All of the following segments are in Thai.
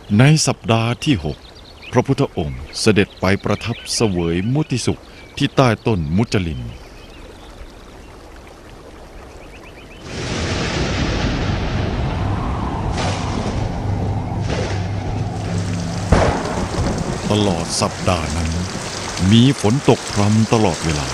ในสัปดาห์ที่ 6 พระพุทธองค์เสด็จไปประทับเสวยมุติสุขที่ใต้ต้นมุจลินตลอดสัปดาห์นั้นมีฝนตกพรำตลอดเวลา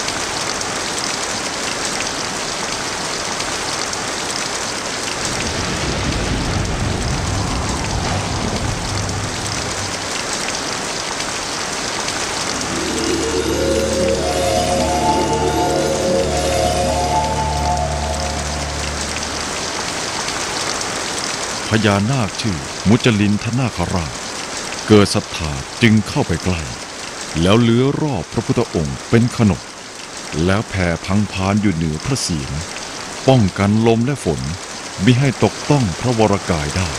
พญานาคชื่อมุจลินทนาคราชเกิดศรัทธาจึงเข้าไปใกล้แล้วเลื้อรอบพระพุทธองค์เป็นขนบแล้วแผ่พังพานอยู่เหนือพระเศียรป้องกันลมและฝนมิให้ตกต้องพระวรกายได้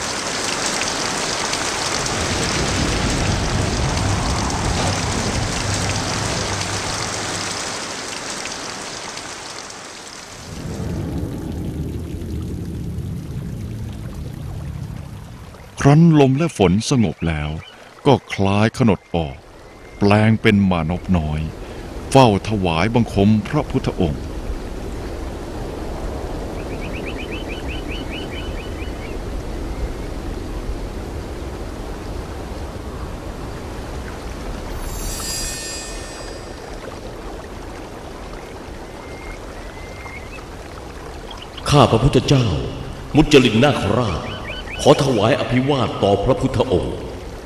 ครั้นลมและฝนสงบแล้วก็คลายขนดออกแปลงเป็นมานพน้อยเฝ้าถวายบังคมพระพุทธองค์ข้าพระพุทธเจ้ามุจลินนาคราชขอถวายอภิวาทต่อพระพุทธองค์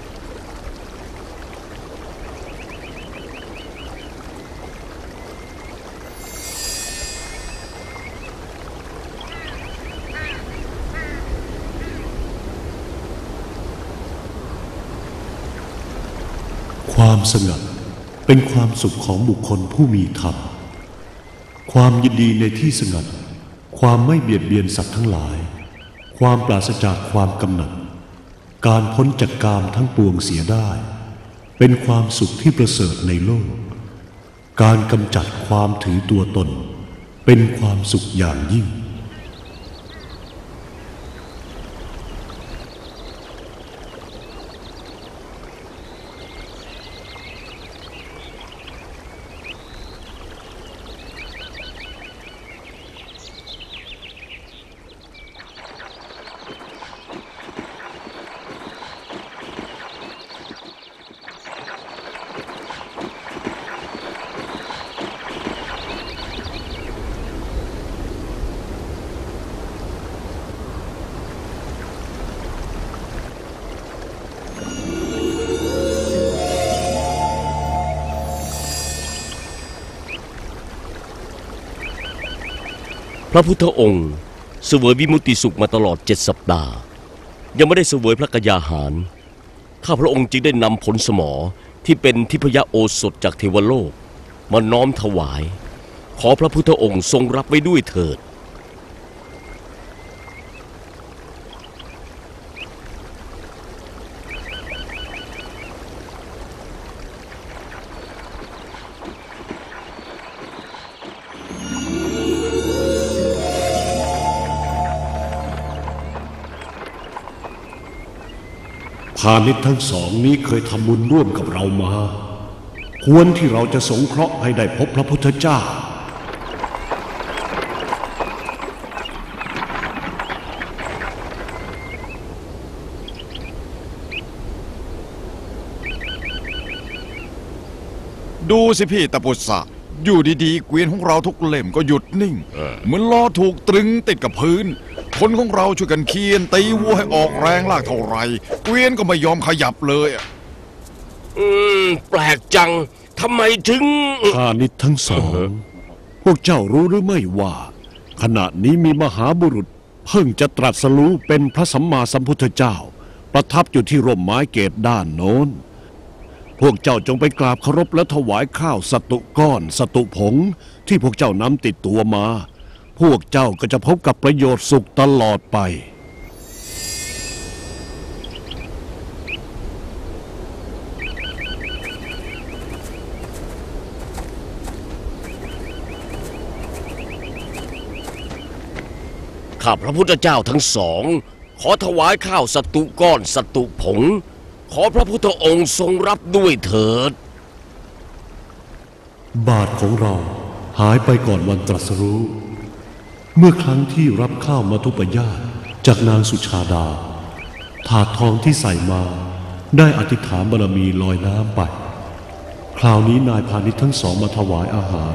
ความสงัดเป็นความสุขของบุคคลผู้มีธรรมความยินดีในที่สงัดความไม่เบียดเบียนสัตว์ทั้งหลายความปราศจากความกำหนัดการพ้นจากกามทั้งปวงเสียได้เป็นความสุขที่ประเสริฐในโลกการกำจัดความถือตัวตนเป็นความสุขอย่างยิ่งพระพุทธองค์เสวยวิมุตติสุขมาตลอด7 สัปดาห์ยังไม่ได้เสวยพระกยาหารข้าพระองค์จึงได้นำผลสมอที่เป็นทิพยโอสถจากเทวโลกมาน้อมถวายขอพระพุทธองค์ทรงรับไว้ด้วยเถิดพาณิชย์ทั้งสองนี้เคยทำบุญร่วมกับเรามาควรที่เราจะสงเคราะห์ให้ได้พบพระพุทธเจ้าดูสิพี่ตะปุษะอยู่ดีๆเกวียนของเราทุกเล่มก็หยุดนิ่งเหมือนล้อถูกตรึงติดกับพื้นคนของเราช่วยกันเคียนตีวัวให้ออกแรงลากเท่าไรเกวียนก็ไม่ยอมขยับเลยแปลกจังทำไมถึงพาณิชย์ทั้งสองพวกเจ้ารู้หรือไม่ว่าขณะนี้มีมหาบุรุษเพิ่งจะตรัสรู้เป็นพระสัมมาสัมพุทธเจ้าประทับอยู่ที่ร่มไม้เกศด้านโน้นพวกเจ้าจงไปกราบเคารพและถวายข้าวสตุก้อนสตุผงที่พวกเจ้านำติดตัวมาพวกเจ้าก็จะพบกับประโยชน์สุขตลอดไปข้าพระพุทธเจ้าทั้งสองขอถวายข้าวสัตุก้อนสัตุผงขอพระพุทธองค์ทรงรับด้วยเถิดบาทของเราหายไปก่อนวันตรัสรู้เมื่อครั้งที่รับข้าวมัทุปยาตจากนางสุชาดาถาดทองที่ใส่มาได้อธิษฐานบารมีลอยน้ำไปคราวนี้นายพาณิชย์ทั้งสองมาถวายอาหาร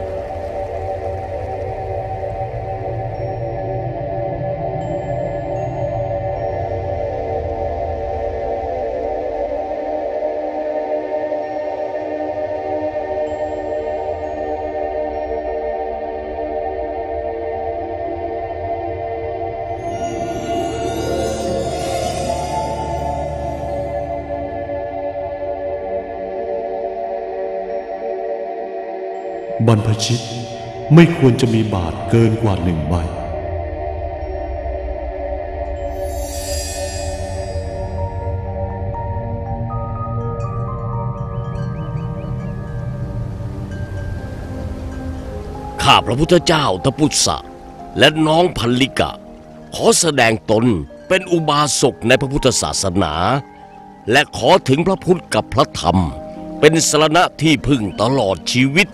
บรรพชิตไม่ควรจะมีบาทเกินกว่า1 ใบข้าพระพุทธเจ้าตปุสสะและน้องพัลลิกะขอแสดงตนเป็นอุบาสกในพระพุทธศาสนาและขอถึงพระพุทธกับพระธรรมเป็นสรณะที่พึ่งตลอดชีวิต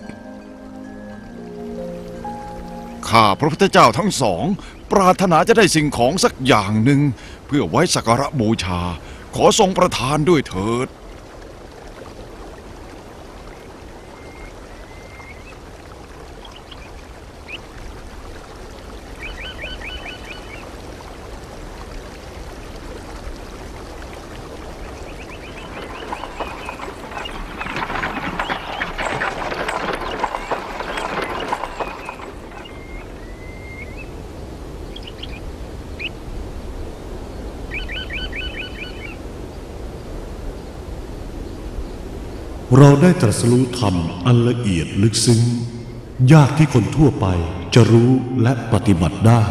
ข้าพระพุทธเจ้าทั้งสองปรารถนาจะได้สิ่งของสักอย่างหนึ่งเพื่อไว้สักการะบูชาขอทรงประทานด้วยเถิดเราได้ตรัสรู้ธรรมอันละเอียดลึกซึ้งยากที่คนทั่วไปจะรู้และปฏิบัติได้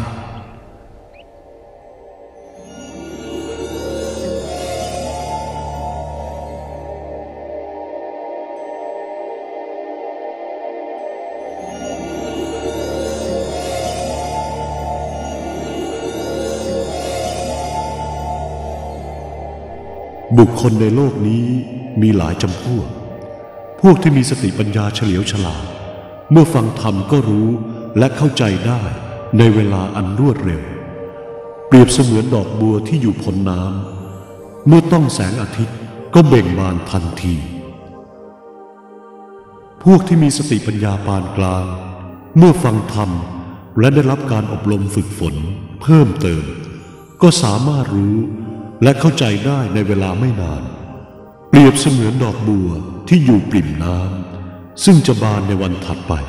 บุคคลในโลกนี้มีหลายจำพวกที่มีสติปัญญาเฉลียวฉลาดเมื่อฟังธรรมก็รู้และเข้าใจได้ในเวลาอันรวดเร็วเปรียบเสมือนดอกบัวที่อยู่พ้นน้ำเมื่อต้องแสงอาทิตย์ก็เบ่งบานทันทีพวกที่มีสติปัญญาปานกลางเมื่อฟังธรรมและได้รับการอบรมฝึกฝนเพิ่มเติมก็สามารถรู้และเข้าใจได้ในเวลาไม่นานเปรียบเสมือนดอกบัวที่อยู่ปริ่มน้ำซึ่งจะบานในวันถัดไป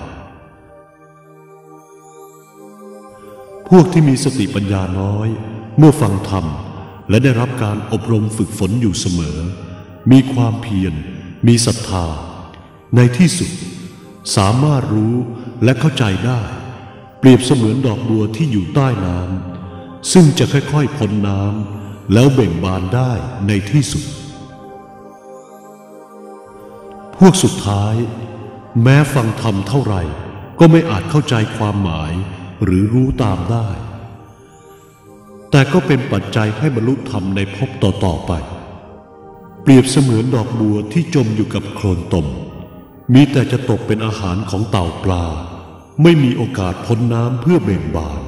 พวกที่มีสติปัญญาน้อยเมื่อฟังธรรมและได้รับการอบรมฝึกฝนอยู่เสมอมีความเพียรมีศรัทธาในที่สุดสามารถรู้และเข้าใจได้เปรียบเสมือนดอกบัวที่อยู่ใต้น้ำซึ่งจะค่อยๆพ้นน้ำแล้วเบ่งบานได้ในที่สุดพวกสุดท้ายแม้ฟังธรรมเท่าไหร่ก็ไม่อาจเข้าใจความหมายหรือรู้ตามได้แต่ก็เป็นปัจจัยให้บรรลุธรรมในภพต่อๆไปเปรียบเสมือนดอกบัวที่จมอยู่กับโคลนตมมีแต่จะตกเป็นอาหารของเต่าปลาไม่มีโอกาสพ้นน้ำเพื่อเบ่งบาน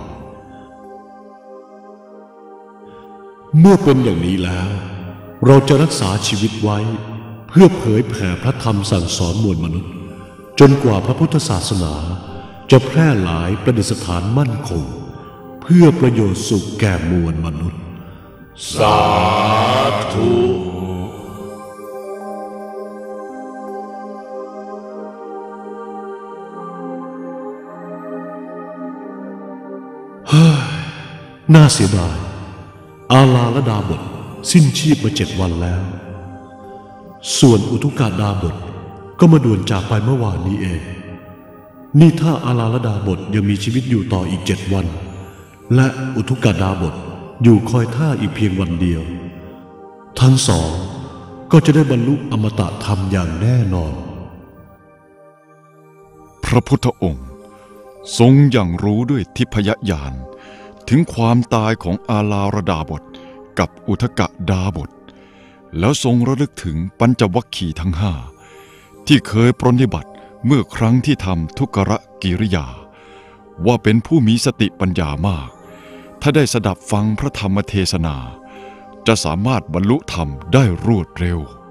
เมื่อเป็นอย่างนี้แล้วเราจะรักษาชีวิตไว้เพื่อเผยแผ่พระธรรมสั่งสอนมวลมนุษย์จนกว่าพระพุทธศาสนาจะแพร่หลายประดิษฐานมั่นคงเพื่อประโยชน์สุขแก่มวลมนุษย์สาธุน่าเสียดายอาลาและดาบทสิ้นชีพมา7 วันแล้วส่วนอุทุกดาบทก็มาด่วนจากไปเมื่อวานนี้เองนี่ถ้าอาลาและดาบทยังมีชีวิตอยู่ต่ออีก7 วันและอุทุกดาบทอยู่คอยท่าอีกเพียงวันเดียวทั้งสองก็จะได้บรรลุอมตะธรรมอย่างแน่นอนพระพุทธองค์ทรงอย่างรู้ด้วยทิพยญาณถึงความตายของอาลาระดาบทกับอุทกดาบทแล้วทรงระลึกถึงปัญจวัคคีย์ทั้งห้าที่เคยปรนนิบัติเมื่อครั้งที่ทำทุกรกิริยาว่าเป็นผู้มีสติปัญญามากถ้าได้สดับฟังพระธรรมเทศนาจะสามารถบรรลุธรรมได้รวดเร็ว